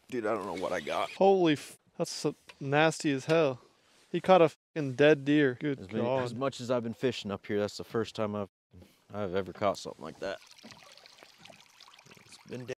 Dude, I don't know what I got. Holy that's so nasty as hell. He caught a fucking dead deer. Good God. As much as I've been fishing up here, that's the first time I've ever caught something like that. It's been